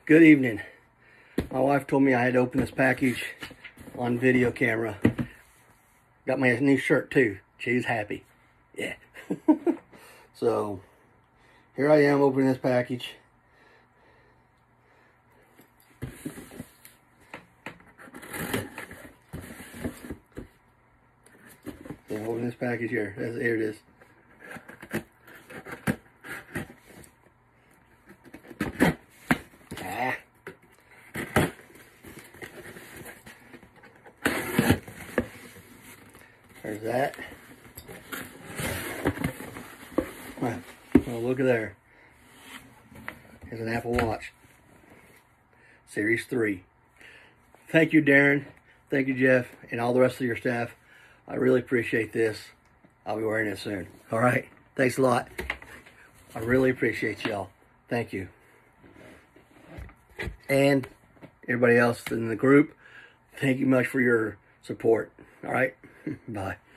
Good evening. My wife told me I had to open this package on video camera. Got my new shirt too. She's happy. Yeah. So, here I am opening this package. So, open this package here. Here it is. There's that. Well, look at there. There's an Apple Watch. Series 3. Thank you, Darren. Thank you, Jeff, and all the rest of your staff. I really appreciate this. I'll be wearing it soon. All right. Thanks a lot. I really appreciate y'all. Thank you. And everybody else in the group, thank you much for your support. All right. Bye.